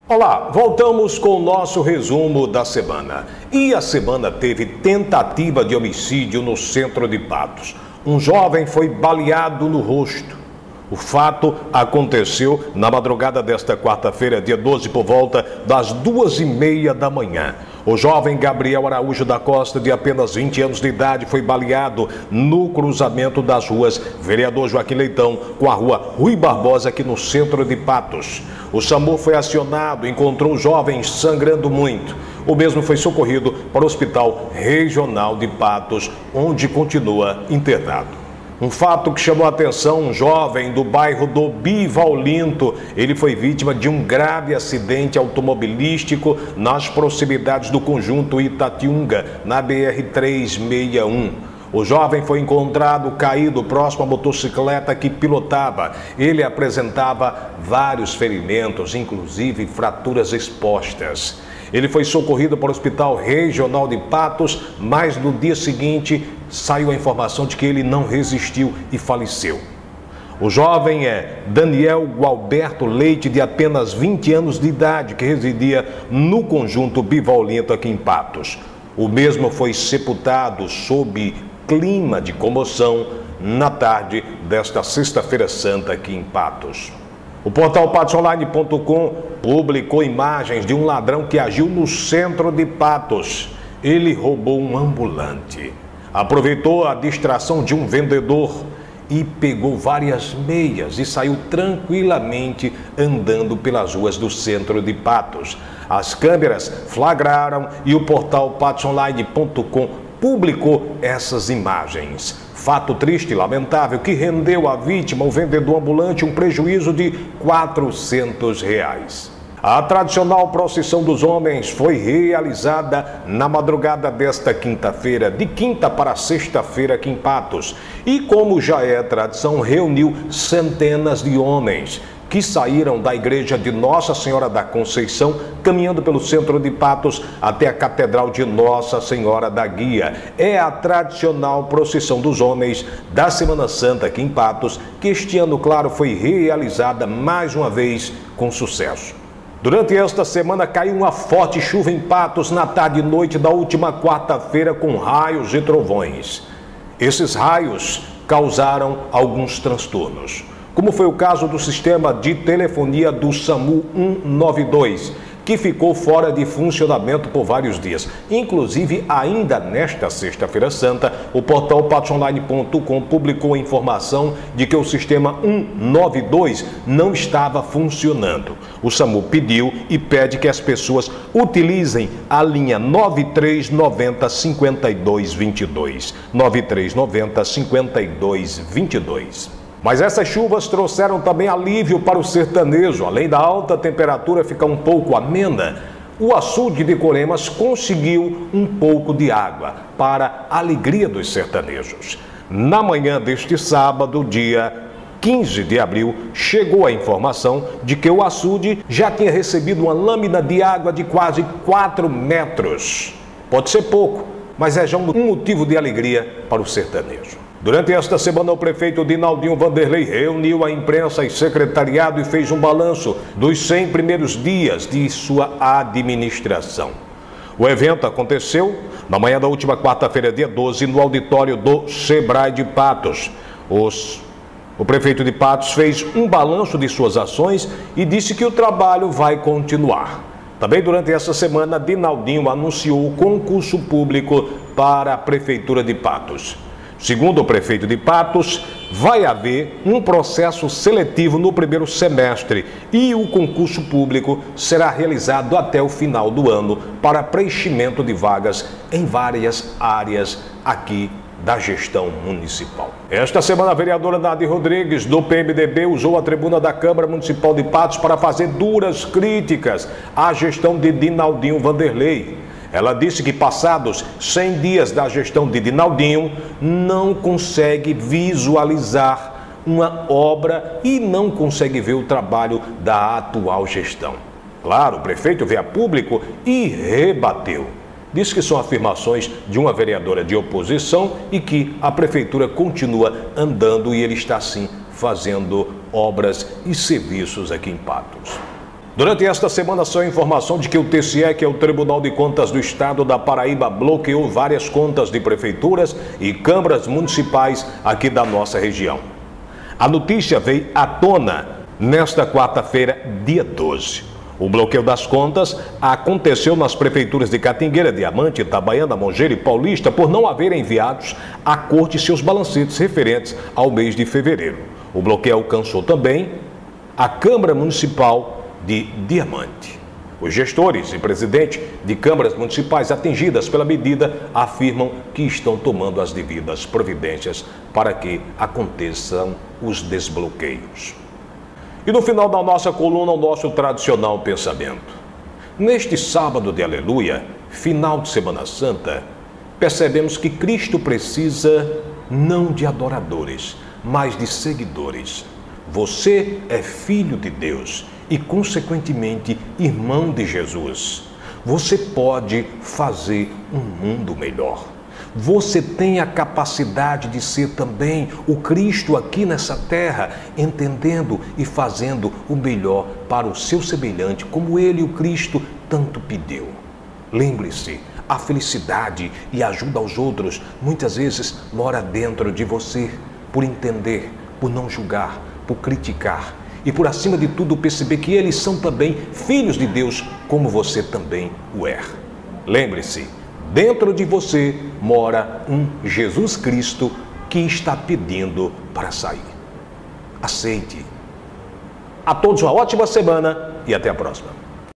Olá, voltamos com o nosso resumo da semana. E a semana teve tentativa de homicídio no centro de Patos. Um jovem foi baleado no rosto. O fato aconteceu na madrugada desta quarta-feira, dia 12, por volta das 2h30 da manhã. O jovem Gabriel Araújo da Costa, de apenas 20 anos de idade, foi baleado no cruzamento das ruas Vereador Joaquim Leitão com a rua Rui Barbosa, aqui no centro de Patos. O SAMU foi acionado, encontrou o jovem sangrando muito. O mesmo foi socorrido para o Hospital Regional de Patos, onde continua internado. Um fato que chamou a atenção: um jovem do bairro do Bivalinto, ele foi vítima de um grave acidente automobilístico nas proximidades do conjunto Itatiunga, na BR-361. O jovem foi encontrado caído próximo à motocicleta que pilotava. Ele apresentava vários ferimentos, inclusive fraturas expostas. Ele foi socorrido para o Hospital Regional de Patos, mas no dia seguinte saiu a informação de que ele não resistiu e faleceu. O jovem é Daniel Gualberto Leite, de apenas 20 anos de idade, que residia no conjunto Bivalinto, aqui em Patos. O mesmo foi sepultado sob clima de comoção na tarde desta sexta-feira santa aqui em Patos. O portal patosonline.com publicou imagens de um ladrão que agiu no centro de Patos. Ele roubou um ambulante, aproveitou a distração de um vendedor e pegou várias meias e saiu tranquilamente andando pelas ruas do centro de Patos. As câmeras flagraram e o portal patosonline.com publicou essas imagens. Fato triste e lamentável que rendeu à vítima, o vendedor ambulante, um prejuízo de R$400. A tradicional procissão dos homens foi realizada na madrugada desta quinta-feira, de quinta para sexta-feira aqui em Patos. E como já é tradição, reuniu centenas de homens que saíram da igreja de Nossa Senhora da Conceição, caminhando pelo centro de Patos até a Catedral de Nossa Senhora da Guia. É a tradicional procissão dos homens da Semana Santa aqui em Patos, que este ano, claro, foi realizada mais uma vez com sucesso. Durante esta semana caiu uma forte chuva em Patos na tarde e noite da última quarta-feira, com raios e trovões. Esses raios causaram alguns transtornos, como foi o caso do sistema de telefonia do SAMU 192, que ficou fora de funcionamento por vários dias. Inclusive, ainda nesta sexta-feira santa, o portal patosonline.com publicou a informação de que o sistema 192 não estava funcionando. O SAMU pediu e pede que as pessoas utilizem a linha 9390 5222. 9390 5222. Mas essas chuvas trouxeram também alívio para o sertanejo. Além da alta temperatura ficar um pouco amena, o açude de Coremas conseguiu um pouco de água, para a alegria dos sertanejos. Na manhã deste sábado, dia 15 de abril, chegou a informação de que o açude já tinha recebido uma lâmina de água de quase 4 metros. Pode ser pouco, mas é já um motivo de alegria para o sertanejo. Durante esta semana, o prefeito Dinaldinho Vanderlei reuniu a imprensa e secretariado e fez um balanço dos 100 primeiros dias de sua administração. O evento aconteceu na manhã da última quarta-feira, dia 12, no auditório do Sebrae de Patos. O prefeito de Patos fez um balanço de suas ações e disse que o trabalho vai continuar. Também durante essa semana, Dinaldinho anunciou o concurso público para a Prefeitura de Patos. Segundo o prefeito de Patos, vai haver um processo seletivo no primeiro semestre e o concurso público será realizado até o final do ano para preenchimento de vagas em várias áreas aqui da gestão municipal. Esta semana, a vereadora Nadi Rodrigues, do PMDB, usou a tribuna da Câmara Municipal de Patos para fazer duras críticas à gestão de Dinaldinho Vanderlei. Ela disse que passados 100 dias da gestão de Dinaldinho, não consegue visualizar uma obra e não consegue ver o trabalho da atual gestão. Claro, o prefeito veio a público e rebateu. Diz que são afirmações de uma vereadora de oposição e que a prefeitura continua andando e ele está sim fazendo obras e serviços aqui em Patos. Durante esta semana saiu a informação de que o TCE, que é o Tribunal de Contas do Estado da Paraíba, bloqueou várias contas de prefeituras e câmaras municipais aqui da nossa região. A notícia veio à tona nesta quarta-feira, dia 12. O bloqueio das contas aconteceu nas prefeituras de Catingueira, Diamante, Itabaiana, Mogeiro e Paulista por não haverem enviados à corte seus balancetes referentes ao mês de fevereiro. O bloqueio alcançou também a Câmara Municipal de Diamante. Os gestores e presidentes de câmaras municipais atingidas pela medida afirmam que estão tomando as devidas providências para que aconteçam os desbloqueios. E no final da nossa coluna, o nosso tradicional pensamento. Neste sábado de Aleluia, final de Semana Santa, percebemos que Cristo precisa não de adoradores, mas de seguidores. Você é filho de Deus e, consequentemente, irmão de Jesus. Você pode fazer um mundo melhor. Você tem a capacidade de ser também o Cristo aqui nessa terra, entendendo e fazendo o melhor para o seu semelhante, como ele, o Cristo, tanto pediu. Lembre-se, a felicidade e a ajuda aos outros muitas vezes mora dentro de você, por entender, por não julgar, por criticar e, por acima de tudo, perceber que eles são também filhos de Deus, como você também o é. Lembre-se, dentro de você mora um Jesus Cristo que está pedindo para sair. Aceite. A todos uma ótima semana e até a próxima.